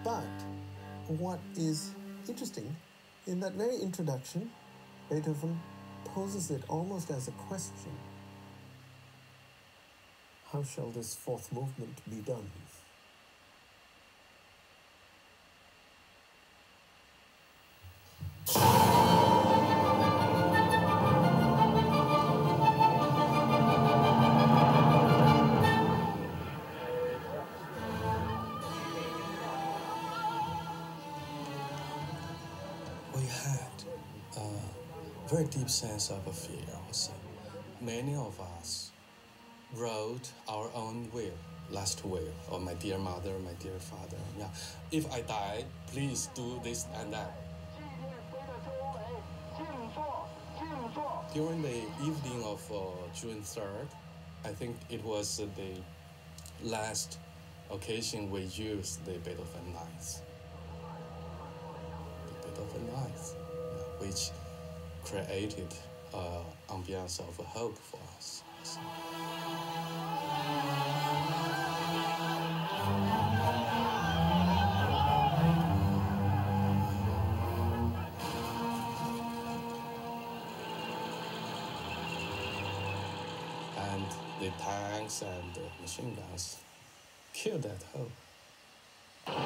But what is interesting, in that very introduction, Beethoven poses it almost as a question. How shall this fourth movement be done? We had a very deep sense of fear, I would say. Many of us wrote our own will, last will, or my dear mother, my dear father. Yeah, if I die, please do this and that. During the evening of June 3rd, I think it was the last occasion we used the Beethoven Nights. The Beethoven Nights, which created an ambience of hope for us. And the tanks and the machine guns killed that hope.